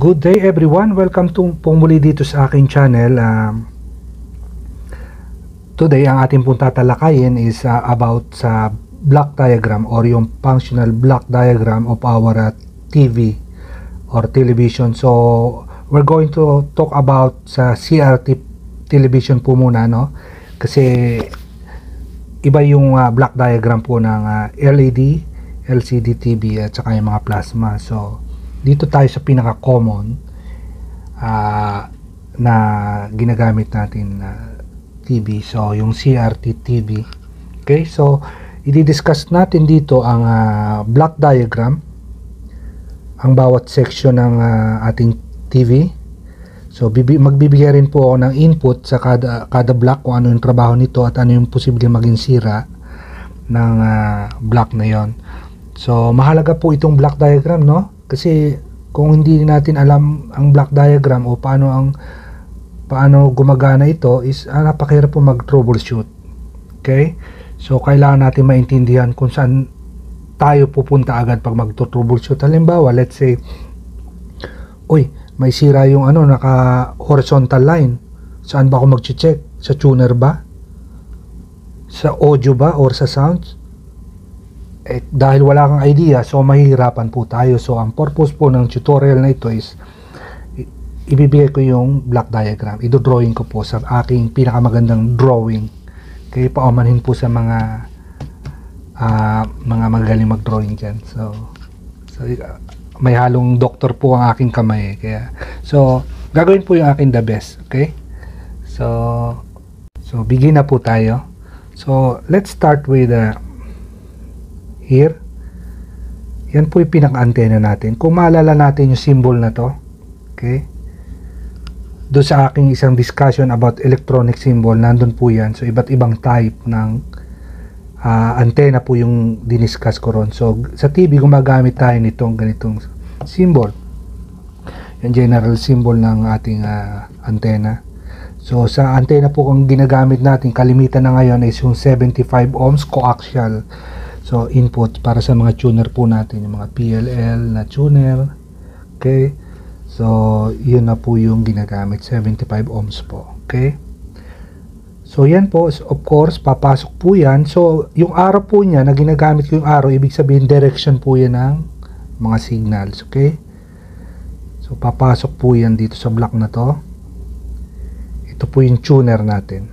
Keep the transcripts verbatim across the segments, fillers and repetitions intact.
Good day everyone, welcome to pong muli dito sa aking channel. Um, today ang ating pong tatalakayin is uh, about sa block diagram or yung functional block diagram of our uh, T V or television. So we're going to talk about sa C R T television po muna, no? Kasi iba yung uh, block diagram po ng uh, L E D, L C D T V at saka yung mga plasma. So dito tayo sa pinaka-common uh, na ginagamit natin na uh, T V. So, yung C R T T V. Okay, so i-discuss natin dito ang uh, block diagram, ang bawat section ng uh, ating T V. So, magbibigay rin po ako ng input sa kada, kada block kung ano yung trabaho nito at ano yung posibleng maging sira ng uh, block na yon. So, mahalaga po itong block diagram, no? Kasi kung hindi natin alam ang block diagram o paano ang paano gumagana ito is ah, napakahirap po mag-troubleshoot. Okay? So kailangan natin maintindihan kung saan tayo pupunta agad pag mag-troubleshoot. Halimbawa, let's say, uy, may sira yung ano, naka horizontal line. Saan ba ako mag-check? Sa tuner ba? Sa audio ba or sa sounds? Eh, dahil wala kang idea, so mahihirapan po tayo. So ang purpose po ng tutorial na ito is ibibigay ko yung block diagram, i-drawing ko po sa aking pinakamagandang drawing. Kaya paumanhin po sa mga uh, mga magaling mag-drawing dyan. So, so may halong doktor po ang aking kamay, kaya so gagawin po yung aking the best. Okay, so so begin na po tayo. So let's start with uh, here. Yan po yung pinaka-antena natin. Kung maalala natin yung symbol na to, okay, doon sa aking isang discussion about electronic symbol, nandun po yan. So iba't ibang type ng uh, antena po yung diniscuss ko ron. So sa T V gumagamit tayo nitong ganitong symbol, yung general symbol ng ating uh, antena. So sa antena po kung ginagamit natin, kalimitan na ngayon is yung seventy-five ohms coaxial. So input para sa mga tuner po natin, yung mga P L L na tuner. Okay, so yun na po yung ginagamit, seventy-five ohms po. Okay, so yan po, of course papasok po yan. So yung arrow po niya na ginagamit ko, yung arrow, ibig sabihin direction po yan ng mga signals. Okay, so papasok po yan dito sa block na to. Ito po yung tuner natin,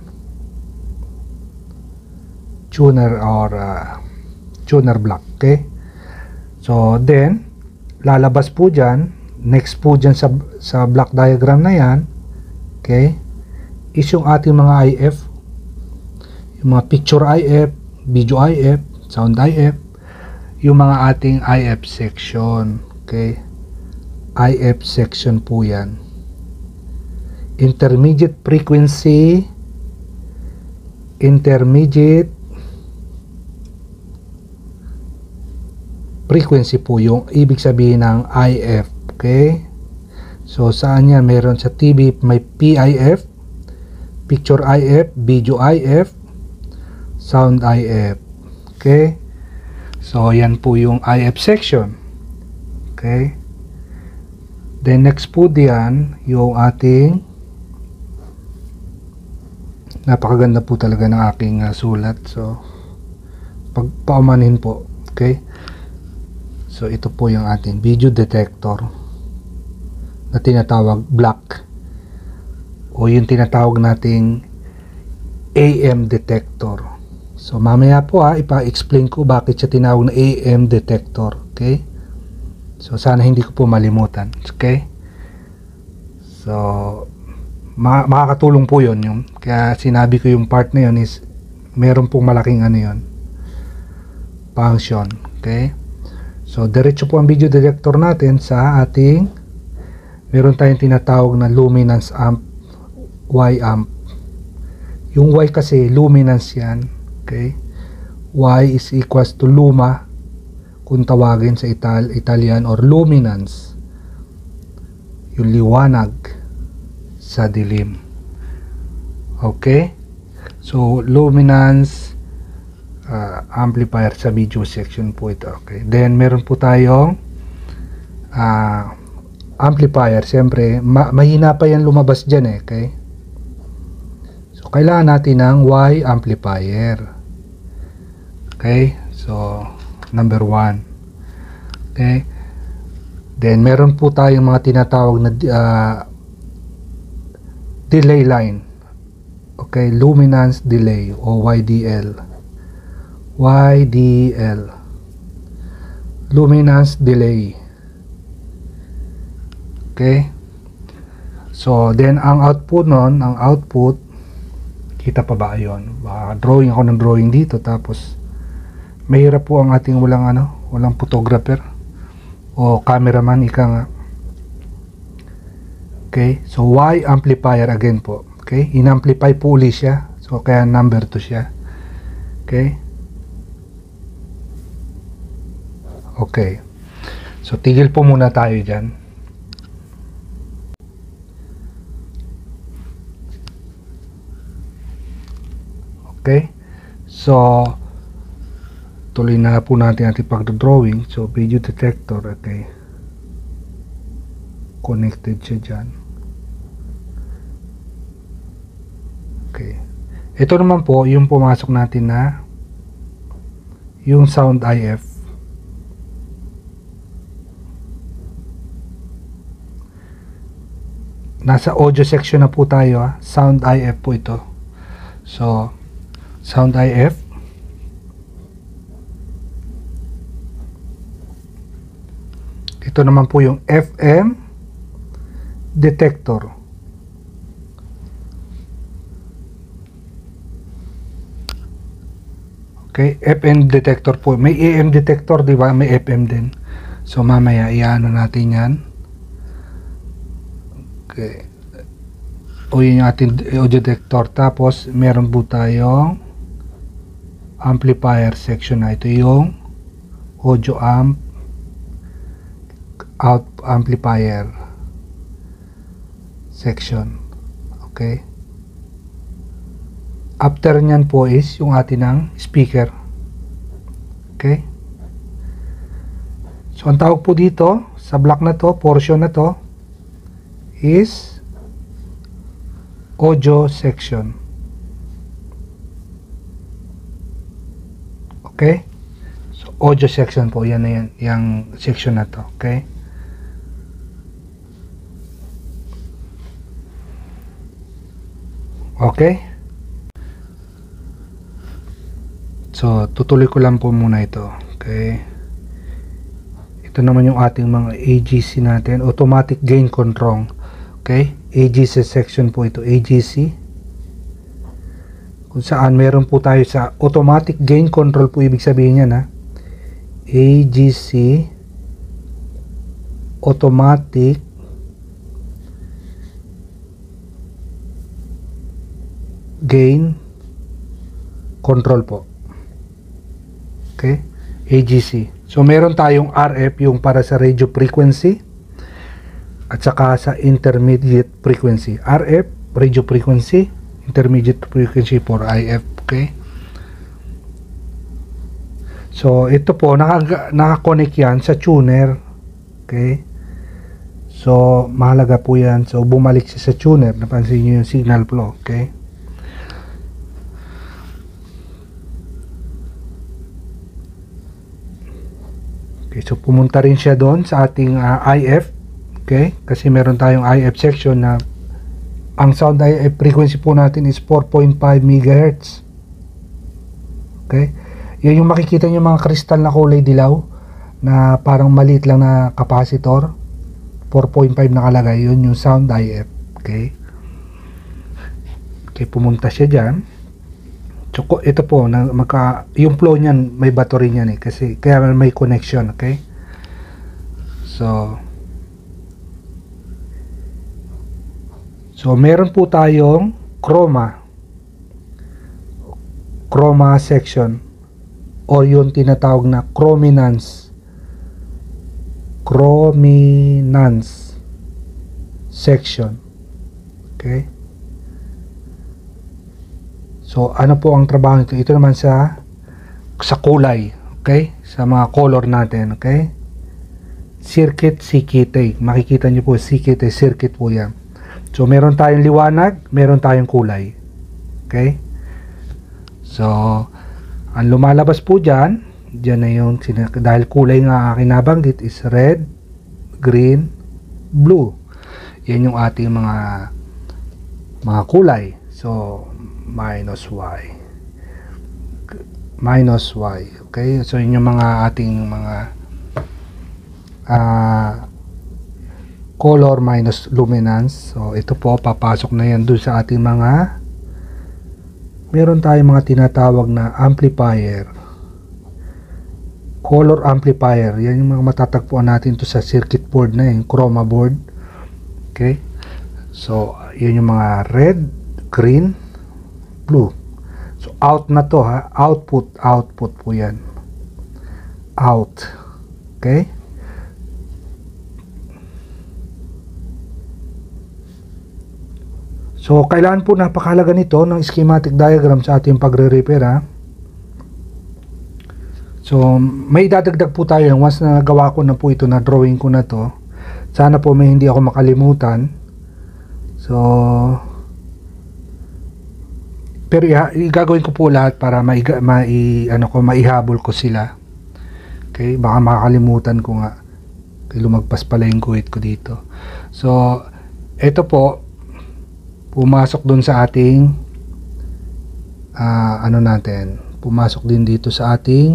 tuner or uh, tuner block. Okay, so then lalabas po dyan, next po dyan sa, sa block diagram na yan, okay, is yung ating mga I F, yung mga picture I F, video I F, sound I F, yung mga ating I F section. Okay, I F section po yan, intermediate frequency, intermediate frequency po yung ibig sabihin ng I F. Okay, so saan yan? Meron sa T V may P I F, picture I F, video I F, sound I F. Okay, so yan po yung I F section. Okay, then next po diyan yung ating, napakaganda po talaga ng aking uh, sulat. So pagpaumanin po. Okay, so ito po yung ating video detector na tinatawag block, o yung tinatawag nating A M detector. So mamaya po ha, ipa-explain ko bakit siya tinawag na A M detector. Okay, so sana hindi ko po malimutan. Okay, so ma makakatulong po yun, yung kaya sinabi ko yung part na yun is meron pong malaking ano yun, function. Okay, so diretso po ang video detector natin sa ating, meron tayong tinatawag na luminance amp, Y amp. Yung Y kasi luminance yan. Okay, Y is equals to luma kung tawagin sa Ital Italian, or luminance, yung liwanag sa dilim. Okay, so luminance uh, amplifier sa video section po ito. Okay, then meron po tayong uh, amplifier, siyempre ma mahina pa yan lumabas dyan eh, okay? So kailangan natin ng Y amplifier. Okay, so number one. Okay, then meron po tayong mga tinatawag na uh, delay line. Okay, luminance delay o Y D L. Y D L, luminance delay. Okay, so then ang output nun, ang output, kita pa ba yun? Baka drawing ako ng drawing dito, tapos mahirap po ang ating walang ano, walang photographer o cameraman, ika nga. Okay, so Y amplifier again po. Okay, in-amplify po uli siya, so kaya number two siya. Okay, okay, so tigil po muna tayo dyan. Okay, so tuloy na po natin ating pag-drawing. So video detector, okay, connected siya dyan. Okay, ito naman po yung pumasok natin na yung sound I F. Nasa audio section na po tayo, ha? Sound I F po ito. So sound I F, ito naman po yung F M detector. Okay, F M detector po. May A M detector, di ba? May F M din. So mamaya iano natin yan. Okay, o yun yung ating audio detector. Tapos meron po tayong amplifier section na ito, yung audio amp out amplifier section. Okay, after nyan po is yung atin ng speaker. Okay, so ang tawag po dito sa block na to, portion na to, is audio section. Okay, so audio section po, yan na yan, yung section na to. Okay, okay, so tutuloy ko lang po muna ito. Okay, ito naman yung ating mga A G C natin, automatic gain control. Okay, A G C section po ito, A G C, kung saan meron po tayo sa automatic gain control po, ibig sabihin yan, ha, A G C automatic gain control po. Okay, A G C. So meron tayong R F, yung para sa radio frequency, at saka sa intermediate frequency. R F, radio frequency, intermediate frequency for I F. Okay, so ito po naka, naka-connect yan sa tuner. Okay, so mahalaga po yan. So bumalik siya sa tuner, napansin nyo yung signal flow. Okay, okay, so pumunta rin siya doon sa ating uh, I F. Okay, kasi meron tayong I F section na ang sound I F frequency po natin is four point five megahertz. Okay, yan yung makikita nyo mga kristal na kulay dilaw na parang maliit lang na capacitor, four point five nakalagay, yun yung sound I F. Okay, okay, pumunta siya dyan. So ito po na magka, yung flow nyan may battery nyan eh, kasi kaya may connection. Okay, so So, meron po tayong chroma. Chroma section. O yung tinatawag na chrominance. Chrominance section. Okay. So, ano po ang trabaho nito? Ito naman sa sa kulay. Okay. Sa mga color natin. Okay. circuit C K T. Makikita nyo po C K T circuit po yan. So meron tayong liwanag, meron tayong kulay. Okay? So ang lumalabas po dyan, dyan na yung, dahil kulay nga aking nabanggit is red, green, blue. Yan yung ating mga mga kulay. So minus Y, minus Y. Okay, so yun yung mga ating mga uh, color minus luminance. So ito po, papasok na yan dun sa ating mga, meron tayong mga tinatawag na amplifier, color amplifier. Yan yung mga matatagpuan natin to sa circuit board na yung chroma board. Okay, so yun yung mga red, green, blue. So out na to ha, output, output po yan, out. Okay, so kailangan po, napakahalaga nito ng schematic diagram sa ating pagre-repair ha. So may dadagdag po tayo once na nagawa ko na po ito, na drawing ko na to. Sana po may hindi ako makalimutan. So pero igagawin ko po lahat para mai, mai ano ko, maihabol ko sila. Okay, baka makakalimutan ko nga. Lumagpas pala yung guhit ko dito. So ito po, pumasok dun sa ating uh, ano natin, pumasok din dito sa ating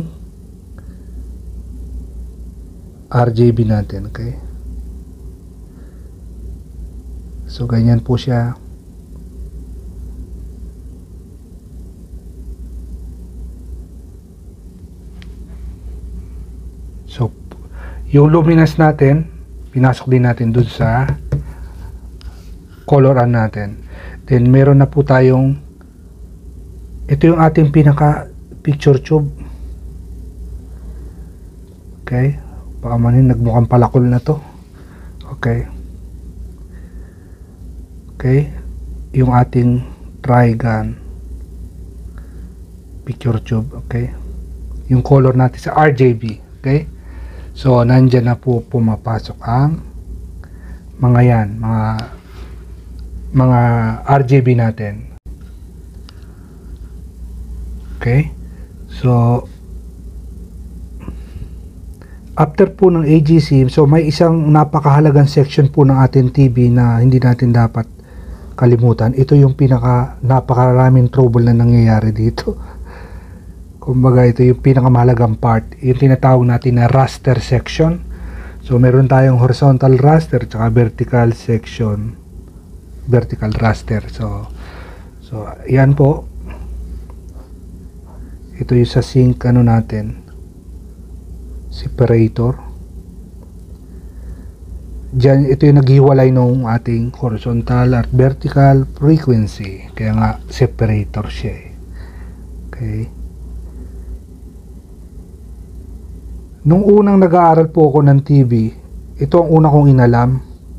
R G B natin. Okay, so ganyan po siya. So yung luminance natin, pinasok din natin dun sa coloran natin. Then meron na po tayong, ito yung ating pinaka picture tube. Okay, baka manin nagmukhang palakol na to. Okay, okay, yung ating Trigon picture tube. Okay, yung color natin sa R G B. Okay, so nandyan na po pumapasok ang mga yan, mga mga R G B natin. Okay, so after po ng A G C, so may isang napakahalagang section po ng ating T V na hindi natin dapat kalimutan. Ito yung pinaka napakaraming trouble na nangyayari dito. Kumbaga ito yung pinakamahalagang part, yung tinatawag natin na raster section. So meron tayong horizontal raster tsaka vertical section, vertical raster. So so yan po, ito yung sa sync ano natin, separator. Diyan, ito yung naghiwalay ng ating horizontal at vertical frequency, kaya nga separator siya eh. Okay, nung unang nag-aaral po ako ng T V, ito ang una kong inalam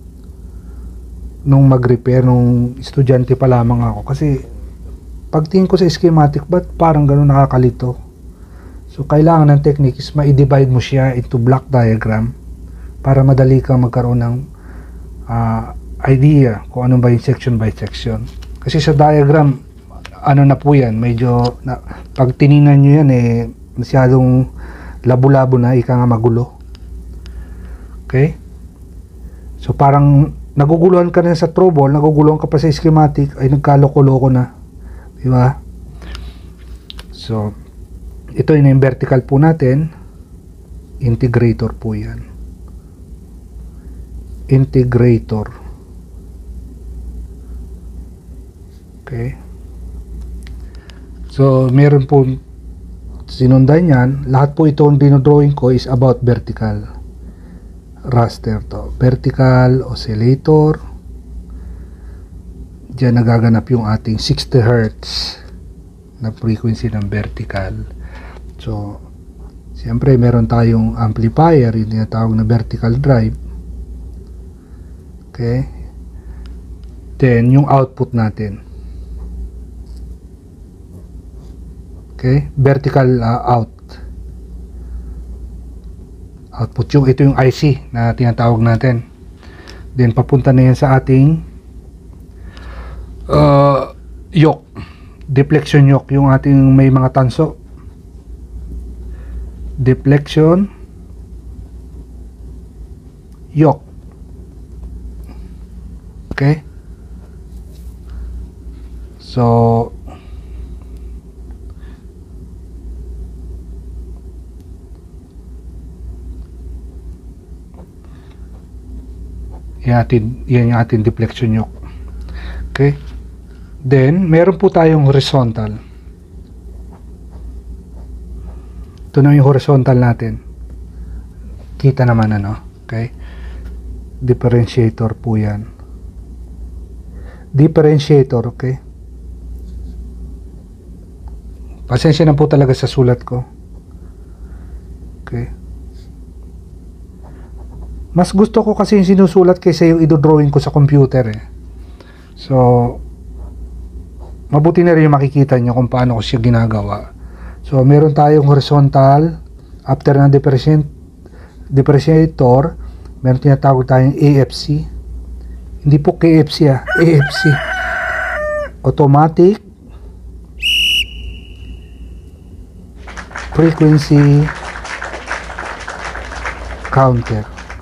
nung mag-repair, nung estudyante pa lamang ako. Kasi pagtingin ko sa schematic, ba't parang gano'n nakakalito? So kailangan ng technique is ma-divide mo siya into block diagram para madali kang magkaroon ng uh, idea kung ano ba yung section by section. Kasi sa diagram, ano na po yan, medyo na, pag tiningnan nyo yan eh, masyadong labo-labo na, ika nga magulo. Okay, so parang naguguluhan ka na sa trouble, naguguluhan ka pa sa schematic, ay nagkaloko-loko na, di ba? So ito yung vertical po natin, integrator po yan, integrator. Okay, so meron po sinundan yan. Lahat po ito ang dinodrawing ko is about vertical raster to, vertical oscillator. Diyan nagaganap yung ating sixty hertz na frequency ng vertical. So siyempre meron tayong amplifier, yung tinatawag na vertical drive. Okay, then yung output natin, okay, vertical uh, out. output. Yung ito yung I C na tinatawag natin. Then papunta na yan sa ating uh, yoke, deflection yoke, yung ating may mga tanso. Deflection yoke. Okay, so yan, atin, yan yung ating deflection yoke. Okay, then meron po tayong horizontal. Ito na yung horizontal natin. Kita naman ano. Okay, differentiator po yan. Differentiator. Okay, pasensya na po talaga sa sulat ko. Okay, mas gusto ko kasi yung sinusulat kaysa yung idodrawing ko sa computer eh. So mabuti na rin yung makikita nyo kung paano ko siya ginagawa. So meron tayong horizontal. After ng differentiator, differentiator meron tinatawag tayong A F C. Hindi po K F C ah, A F C, automatic frequency counter.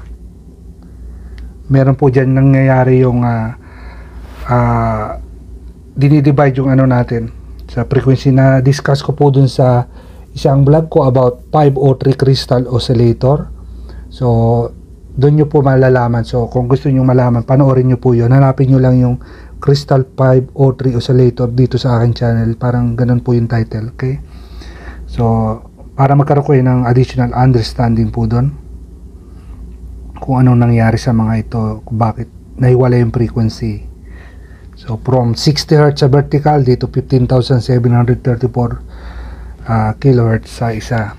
Meron po dyan nangyayari yung uh, uh, dinidivide yung ano natin sa frequency na discuss ko po dun sa isang vlog ko about five oh three crystal oscillator. So doon nyo po malalaman. So kung gusto nyo malaman, panoorin nyo po yun. Hanapin nyo lang yung crystal five oh three oscillator dito sa akin channel. Parang ganun po yung title. Okay, so para magkaroon ko yun ng additional understanding po doon kung anong nangyari sa mga ito, kung bakit nahiwala yung frequency. So from sixty hertz sa vertical, dito fifteen thousand seven hundred thirty-four uh, kilohertz sa isa.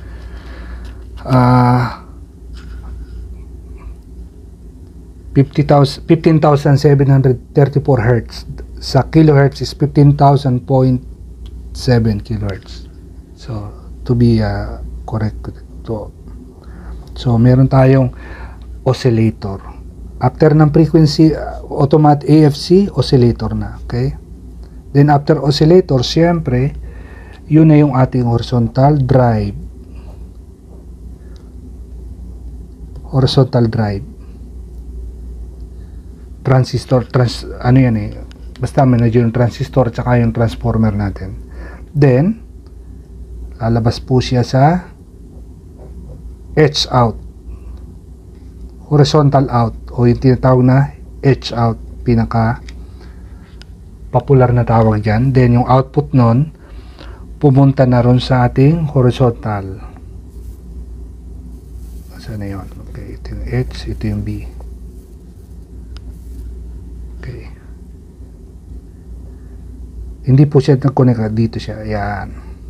Uh, fifteen thousand seven hundred thirty-four hertz sa kilohertz is fifteen thousand point seven kilohertz. So to be uh, correct to. So meron tayong oscillator. After ng frequency, uh, automatic A F C, oscillator na. Okay? Then after oscillator, siyempre, yun na yung ating horizontal drive. Horizontal drive. Transistor, trans, ano yan eh. Basta manage yung transistor at saka yung transformer natin. Then, lalabas po siya sa H out. Horizontal out o yung tinatawag na H out, pinaka popular na tawag dyan. Then yung output nun pumunta na ron sa ating horizontal. Saan na yun? Okay, ito yung H, ito yung B. Okay, hindi po siya nag-connect, dito siya, ayan.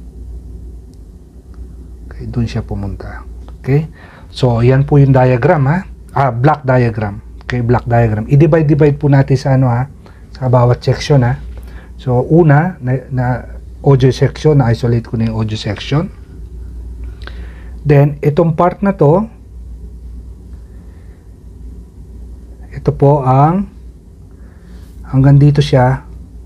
Okay, dun siya pumunta. Okay, so yan po yung diagram ha. Ah, block diagram. Okay, block diagram. I-divide divide po natin sa ano ha, sa bawat section ha. So una na, na audio section, na isolate ko na yung audio section. Then itong part na to, ito po ang hanggang dito siya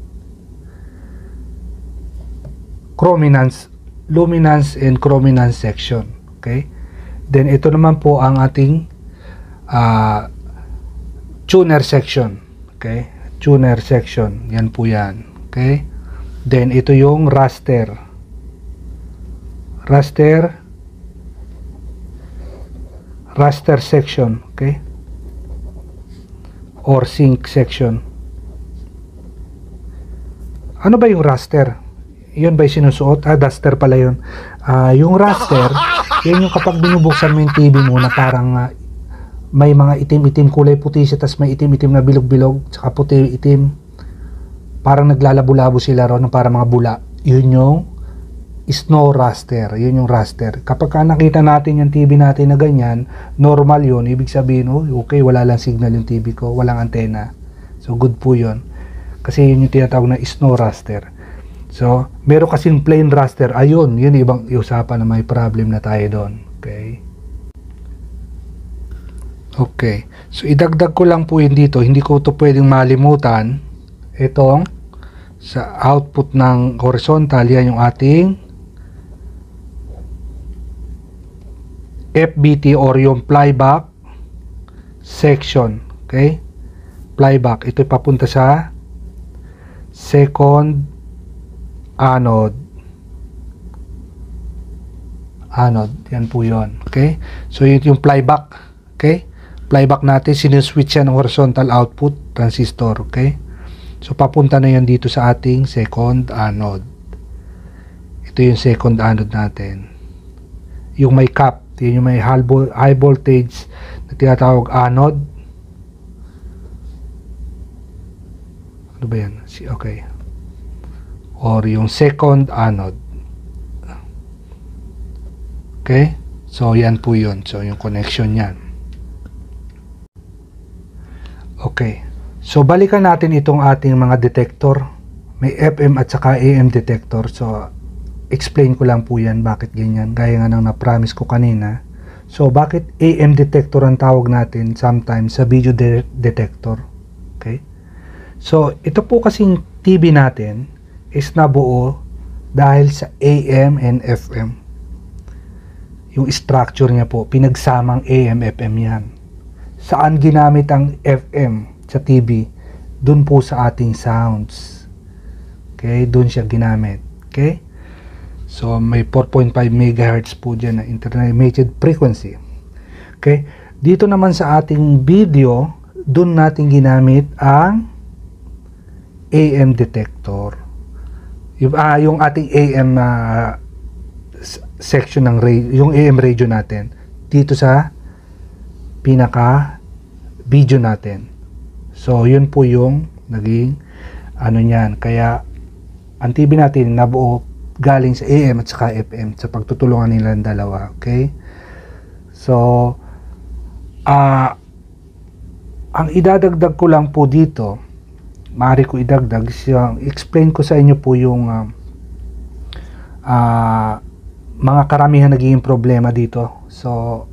chrominance, luminance and chrominance section. Okay? Then ito naman po ang ating uh, tuner section. Okay? Tuner section. Yan po yan. Okay? Then ito yung raster. Raster raster section. Okay? Or sync section. Ano ba yung raster? Yun ba yung sinusuot? Ah, duster pala yun. Uh, yung raster, yun yung kapag binubuksan mo yung T V mo na parang uh, may mga itim-itim, kulay puti siya, tas may itim-itim na bilog-bilog, tsaka puti-itim. Parang naglalabo-labo sila ron, parang mga bula. Yun yung snow raster. Yun yung raster. Kapag ka nakita natin yung T V natin na ganyan, normal yun. Ibig sabihin, oh, okay, wala lang signal yung T V ko, walang antena. So, good po yun. Kasi yun yung tinatawag na snow raster. So, meron kasing plain raster. Ayun, yun ibang usapan na may problem na tayo doon. Okay? Okay. So, idagdag ko lang po yun dito. Hindi ko to pwedeng malimutan. Itong sa output ng horizontal, yan yung ating F B T or yung flyback section. Okay? Flyback. Ito papunta sa second anode. Anode. Yan po yun. Okay? So, yun yung flyback. Okay? Flyback natin, sinuswitch yan ng horizontal output transistor. Okay? So, papunta na yan dito sa ating second anode. Ito yung second anode natin. Yung may cap. Yun yung may high voltage na tinatawag anode. Ano ba yan? Okay. Or yung second anode. Okay? So, yan po yun. So, yung connection yan. Okay. So, balikan natin itong ating mga detector. May F M at saka A M detector. So, explain ko lang po yan bakit ganyan. Gaya nga nang na-promise ko kanina. So, bakit A M detector ang tawag natin sometimes sa video de detector? Okay. So, ito po kasing T V natin is nabuo dahil sa A M and F M. Yung structure niya po, pinagsamang A M F M yan. Saan ginamit ang F M sa T V? Dun po sa ating sounds. Okay, dun siya ginamit. Okay? So, may four point five megahertz po dyan na intermittent frequency. Okay? Dito naman sa ating video, dun natin ginamit ang A M detector. Yung, ah, yung ating A M uh, section ng radio, yung A M radio natin, dito sa pinaka video natin. So, yun po yung naging ano niyan. Kaya, ang T V natin nabuo galing sa A M at saka F M sa pagtutulungan nila ng dalawa. Okay? So, ah, uh, ang idadagdag ko lang po dito, maaari ko idagdag, siyang explain ko sa inyo po yung uh, uh, mga karamihan naging problema dito. So,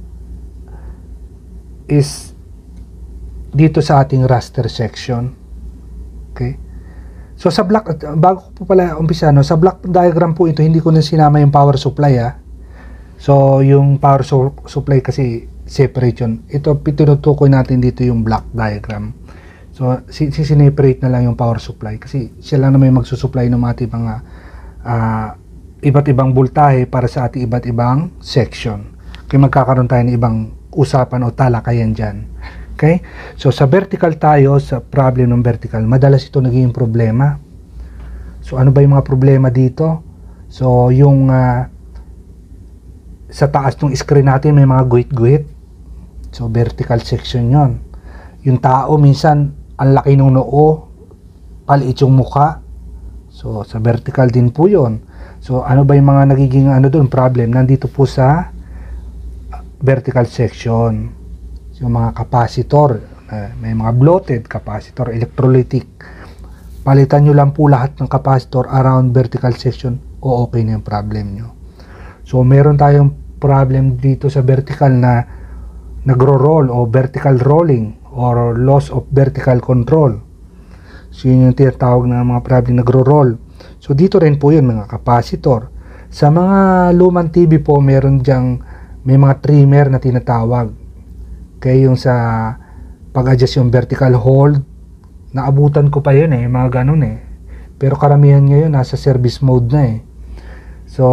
is dito sa ating raster section. Okay? So, sa block, bago po pala umpisa, no, sa block diagram po ito, hindi ko na sinama yung power supply, ha. So, yung power su supply kasi separate yun. Ito, tinutukoy natin dito yung block diagram. So, si-separate na lang yung power supply kasi siya lang na may magsusupply ng ating mga uh, iba't ibang voltahe para sa ating iba't ibang section. Kaya magkakaroon tayo ng ibang usapan o talakayan dyan. Okay? So, sa vertical tayo, sa problem ng vertical, madalas ito naging problema. So, ano ba yung mga problema dito? So, yung uh, sa taas ng screen natin may mga guhit-guhit. So, vertical section yon. Yung tao, minsan, ang laki ng noo, paliit yung mukha. So, sa vertical din po yon. So, ano ba yung mga nagiging ano doon, problem? Nandito po sa vertical section. Yung mga capacitor, uh, may mga bloated capacitor, electrolytic. Palitan nyo lang po lahat ng capacitor around vertical section, o okay na yung problem nyo. So, meron tayong problem dito sa vertical na nagro-roll o vertical rolling or loss of vertical control. So, yun yung tinatawag na mga problem nagro-roll. So, dito rin po yun, mga capacitor. Sa mga lumang T V po, meron dyang may mga trimmer na tinatawag. Kaya yung sa pag-adjust yung vertical hold, naabutan ko pa yun eh, mga ganun eh. Pero karamihan ngayon nasa service mode na eh. So,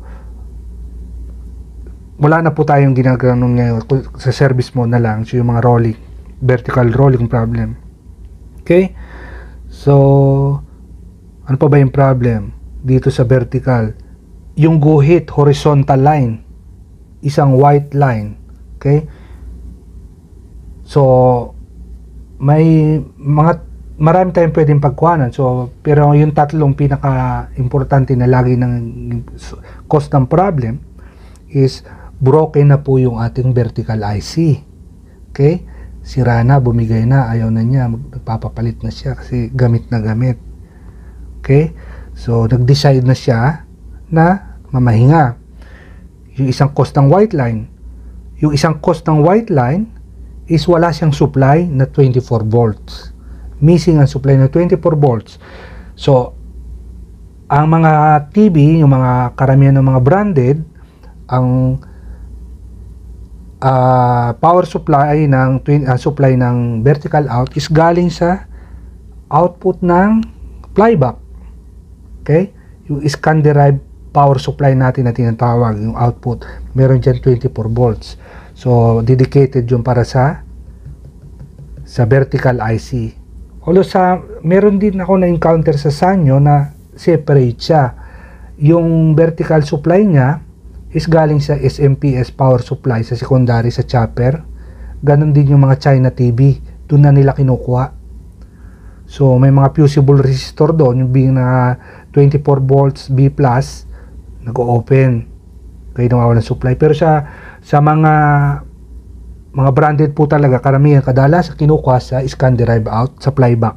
wala na po tayong ginagawa ngayon, sa service mode na lang. So, yung mga rolling, vertical rolling problem. Okay? So, ano pa ba yung problem? Dito sa vertical, yung guhit, horizontal line, isang white line. Okay? So, may mga marami tayong pwedeng pagkuhanan. So, pero yung tatlong pinaka-importante na lagi ng cause ng problem is broken na po yung ating vertical I C. Okay? Sira na, bumigay na, ayaw na niya, magpapapalit na siya kasi gamit na gamit. Okay? So, nag-decide na siya na mamahinga. Yung isang cause ng white line, yung isang cause ng white line is wala siyang supply na twenty-four volts. Missing ang supply na twenty-four volts. So, ang mga T V, yung mga karamihan ng mga branded, ang uh, power supply ng uh, supply ng vertical out is galing sa output ng flyback. Okay? Yung scan derived power supply natin na tinatawag, yung output, meron dyan twenty-four volts. So, dedicated yung para sa sa vertical I C. Although sa, meron din ako na-encounter sa Sanyo na separate siya. Yung vertical supply niya is galing sa S M P S power supply sa secondary, sa chopper. Ganon din yung mga China T V. Doon na nila kinukuha. So, may mga fusible resistor doon, yung being na twenty-four volts B plus, nag-open. Kaya nawawalan ng supply. Pero sa, sa mga mga branded po talaga, karamihan, kadalas kinukuha sa scan derive out, sa flyback.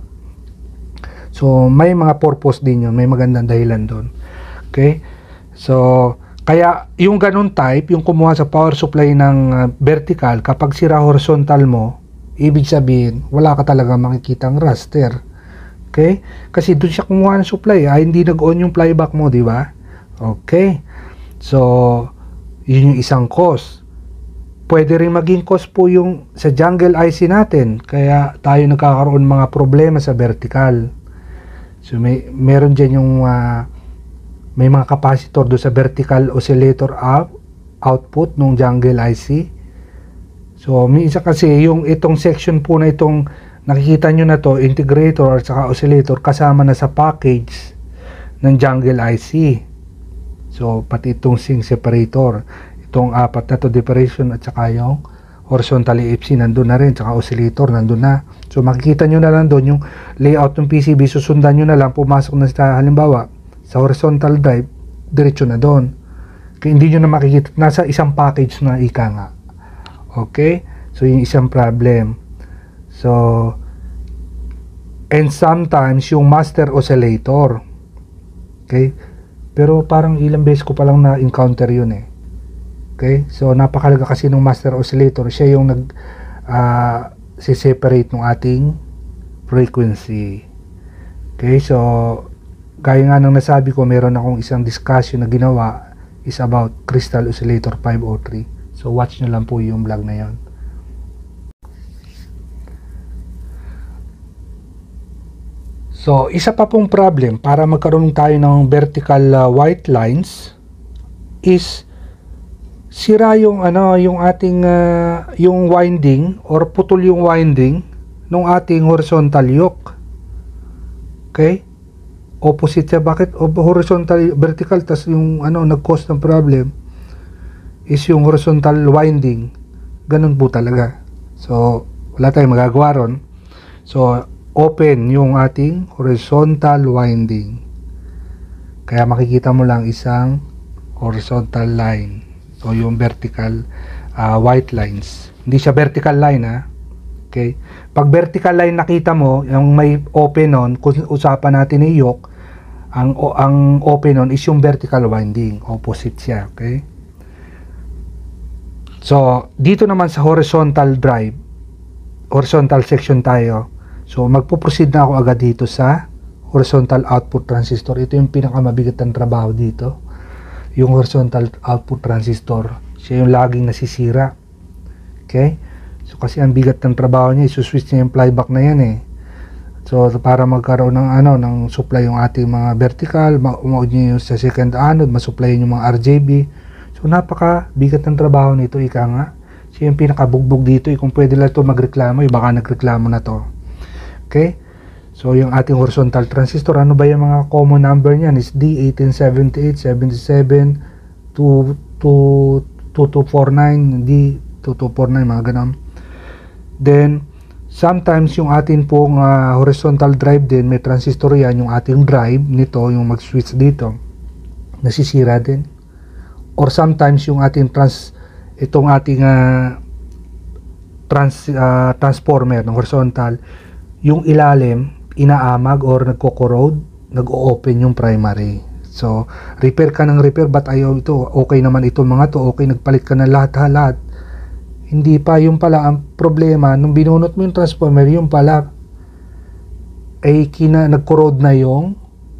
So, may mga purpose din yun. May magandang dahilan doon. Okay? So, kaya yung ganun type, yung kumuha sa power supply ng uh, vertical, kapag sira horizontal mo, ibig sabihin, wala ka talaga makikitang raster. Okay? Kasi doon siya kumuha ng supply. Ay, hindi nag-on yung flyback mo, di ba? Okay. So, yun yung isang cause. Pwede rin maging cause po yung sa jungle I C natin. Kaya tayo nagkakaroon mga problema sa vertical. So, may, meron dyan yung uh, may mga capacitor do sa vertical oscillator out, output ng jungle I C. So, minsan kasi yung itong section po na itong nakikita nyo na to, integrator at saka oscillator, kasama na sa package ng jungle I C. So, pati itong sync separator, itong apat na to deparation at saka yung horizontal E F C nandun na rin, saka oscillator nandun na. So, makikita nyo na lang doon yung layout ng P C B, susundan nyo na lang, pumasok na sa halimbawa sa horizontal drive, diretso na doon. Kaya hindi nyo na makikita, nasa isang package na ika nga. Okay? So, yung isang problem. So, and sometimes yung master oscillator. Okay? Pero parang ilang beses ko palang na-encounter yun eh. Okay? So, napakalaga kasi ng master oscillator. Siya yung nag uh, si-separate ng ating frequency. Okay? So, gaya nga nang nasabi ko, meron akong isang discussion na ginawa is about Crystal Oscillator five oh three. So, watch nyo lang po yung vlog na yon. So, isa pa pong problem para magkaroon tayo ng vertical uh, white lines is sira yung ano, yung ating uh, yung winding or putol yung winding ng ating horizontal yoke. Okay? Opposite siya. Bakit horizontal, vertical, tas yung ano nag-cause ng problem is yung horizontal winding. Ganun po talaga. So, wala tayong magagawa ron. So, open yung ating horizontal winding. Kaya makikita mo lang isang horizontal line. So, yung vertical uh, white lines. Hindi siya vertical line, ha? Okay? Pag vertical line nakita mo, yung may open on, kung usapan natin ni yoke, ang, ang open on is yung vertical winding. Opposite siya, okay? So, dito naman sa horizontal drive, horizontal section tayo. So, magpo-proceed na ako agad dito sa horizontal output transistor. Ito yung pinakamabigat ng trabaho dito. Yung horizontal output transistor. Siya yung laging nasisira. Okay? So, kasi ang bigat ng trabaho niya, isuswitch niya yung flyback na yan eh. So, para magkaroon ng ano, ng supply yung ating mga vertical, ma-umaud niya yung sa second anode, masupply yung mga R J B. So, napaka bigat ng trabaho nito, ika nga. Siya yung pinakabugbog dito. Eh. Kung pwede lang ito magreklamo, eh, baka nagreklamo na to. Okay? So, yung ating horizontal transistor, ano ba yung mga common number niyan? Is D eighteen seventy-eight, seventy-seven, two two four nine, D two two four nine, mga ganun. Then, sometimes yung ating pong uh, horizontal drive din, may transistor yan, yung ating drive nito, yung mag-switch dito, nasisira din. Or sometimes yung ating trans, itong ating uh, trans, uh, transformer ng horizontal, yung ilalim, inaamag or nagko-corrode, nag-o-open yung primary. So, repair ka ng repair, but ayaw ito, okay naman ito mga to, okay, nagpalit ka na lahat-lahat. Hindi pa. Yung pala ang problema, nung binunot mo yung transformer, yung pala ay kina, nag-corrode na yung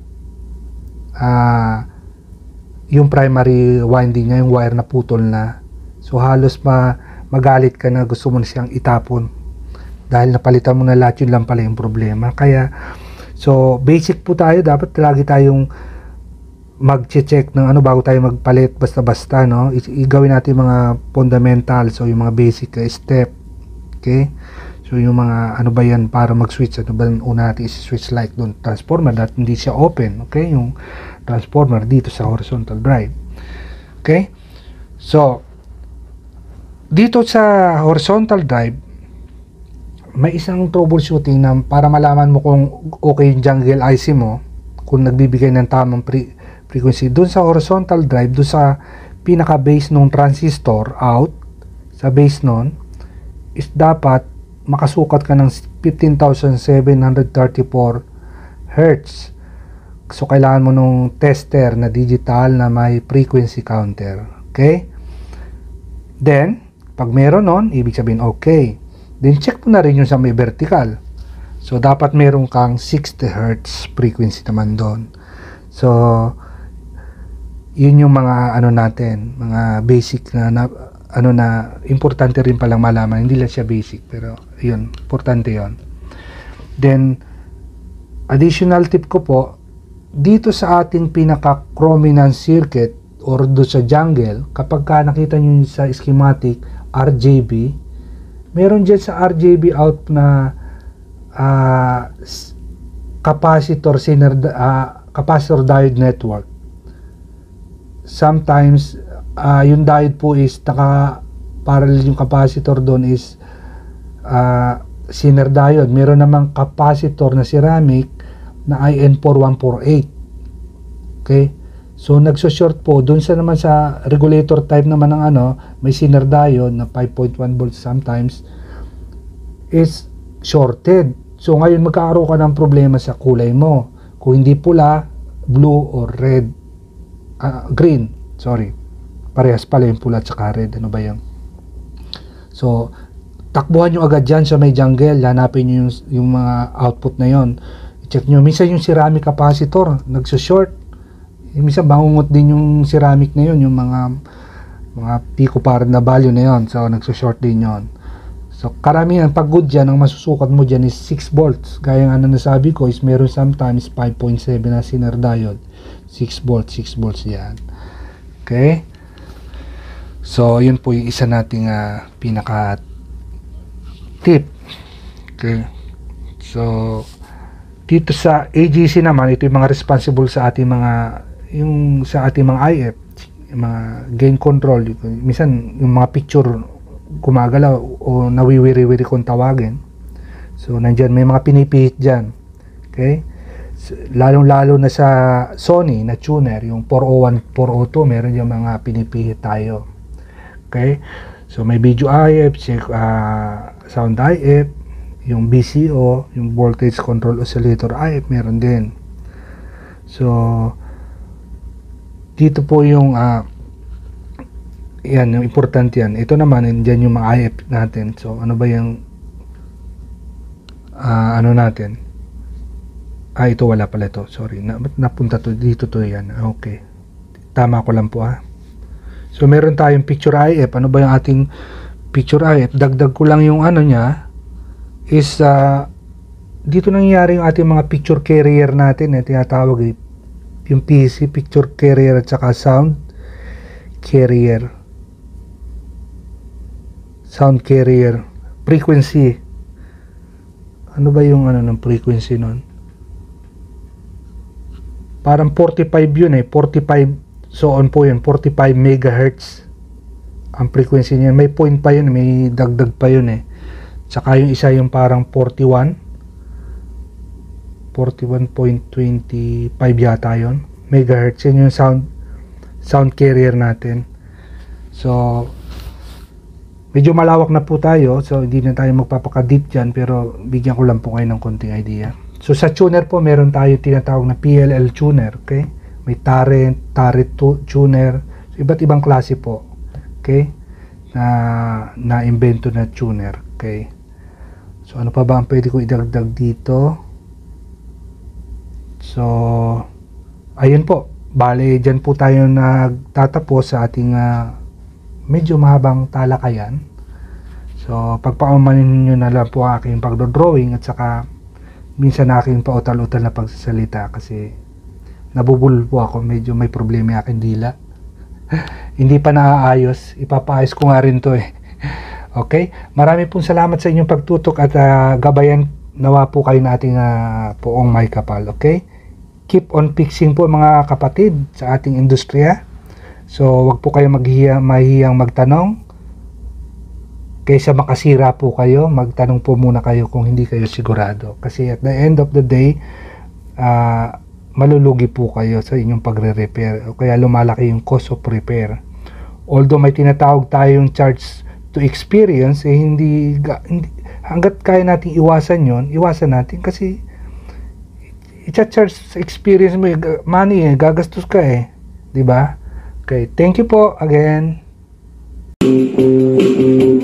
uh, yung primary winding niya, yung wire na putol na. So halos ma magalit ka na, gusto mo na siyang itapon dahil napalitan mo na lahat. Yun lang pala yung problema. Kaya so basic po tayo, dapat lagi tayong mag-check ng ano bago tayo magpalit basta-basta, no? I- igawin natin yung mga fundamentals, so yung mga basic uh, step. Okay, so yung mga ano ba yan para mag-switch, ano ba una natin i-switch light doon, transformer, that hindi siya open. Okay, yung transformer dito sa horizontal drive. Okay, so dito sa horizontal drive may isang troubleshooting na para malaman mo kung okay yung jungle I C mo, kung nagbibigay ng tamang pre frequency doon sa horizontal drive, doon sa pinaka base ng transistor out sa base nun, is dapat makasukat ka ng fifteen thousand seven hundred thirty-four hertz. So kailangan mo nung tester na digital na may frequency counter. Okay, then pag meron nun, ibig sabihin okay. Then check mo na rin yung sa may vertical. So dapat meron kang sixty hertz frequency naman doon. So yun yung mga ano natin, mga basic na, na ano na importante rin palang malaman. Hindi lang siya basic, pero yun, importante yun. Then additional tip ko po, dito sa ating pinaka chrominance circuit or do sa jungle, kapag ka nakita nyo sa schematic R J B, meron dyan sa R J B out na uh, capacitor syner, uh, capacitor diode network. Sometimes uh, yung diode po is naka parallel, yung capacitor doon is uh, Zener diode. Meron namang capacitor na ceramic na I N four one four eight. Okay, so nagso-short po doon sa naman sa regulator type naman ng ano, may Zener diode na five point one volts, sometimes is shorted. So ngayon magkakaroon ka ng problema sa kulay mo, kung hindi pula, blue or red, uh, green, sorry, parehas pala yung pula at saka red. Ano ba yung so takbuhan nyo agad dyan sa may jungle, hanapin nyo yung, yung mga output na yon, i-check nyo. Minsan yung ceramic capacitor nagso-short, minsan bangungot din yung ceramic na yon, yung mga mga picofarad na value na yon, so nagso-short din yon. So karamihan pag good dyan, ang masusukat mo dyan is six volts, gaya nga na nasabi ko is meron sometimes five point seven na Zener diode, six volts, six volts yan. Okay, so yun po yung isa nating uh, pinaka tip. Okay, so dito sa A G C naman, ito yung mga responsible sa ating mga yung sa ating mga I F, yung mga gain control. Minsan yung mga picture gumagalaw o nawiwiri-wiri kung tawagin, so nandyan may mga pinipihit dyan. Okay, so, lalong-lalo na sa Sony na tuner, yung four oh one, four oh two, meron yung mga pinipihit tayo. Okay, so may video I F, check, uh, sound I F, yung B C O, yung voltage control oscillator I F, meron din. So dito po yung uh, yan, yung importante yan. Ito naman, dyan yung mga I F natin. So ano ba yung uh, ano natin, ah ito wala pala ito, sorry, na, napunta to dito to yan. Okay, tama ko lang po ah. So meron tayong picture I F. Ano ba yung ating picture I F? Dagdag ko lang yung ano nya is uh, dito nangyayari yung ating mga picture carrier natin, eh, tinatawag eh, yung P C, picture carrier at saka sound carrier, sound carrier frequency. Ano ba yung ano ng frequency nun? Parang forty-five yun eh, forty-five, so on po yun, forty-five megahertz ang frequency niya. May point pa yun, may dagdag pa yun eh. Tsaka yung isa yung parang forty-one, forty-one point two five yata yun, megahertz. Yun yung sound sound carrier natin. So medyo malawak na po tayo, so hindi na tayo magpapaka-deep dyan, pero bigyan ko lang po kayo ng konting idea. So sa tuner po, meron tayo tinatawag na P L L tuner. Okay, may Tarrant, Tarrant tuner, so, iba't ibang klase po. Okay, na na-invento na tuner. Okay. So, ano pa ba ang pwede ko idagdag dito? So, ayun po. Bale, dyan po tayo nagtatapos sa ating uh, medyo mahabang talakayan. So, pagpaumanin nyo na lang po aking pagdodrawing at saka minsan aking pautal-utal na pagsasalita kasi nabubulol po ako. Medyo may problema aking dila. Hindi pa naaayos. Ipapaayos ko nga rin to eh. Okay? Marami pong salamat sa inyong pagtutok at uh, gabayan nawa po kayo nating uh, poong may kapal. Okay? Keep on fixing po mga kapatid sa ating industriya. So, wag po kayo maghihiyang, mahihiyang magtanong. Kaysa makasira po kayo, magtanong po muna kayo kung hindi kayo sigurado. Kasi at the end of the day, uh, malulugi po kayo sa inyong pagre-repair. O kaya lumalaki yung cost of repair. Although may tinatawag tayong charge to experience, eh hindi, hindi hanggat kaya natin iwasan yon, iwasan natin kasi i-charge sa experience mo, money eh, gagastos ka eh. Diba? Okay, thank you po again.